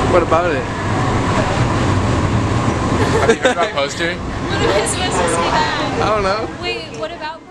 What about it? Have you heard about postering? What am I supposed to say that? I don't know. Wait, what about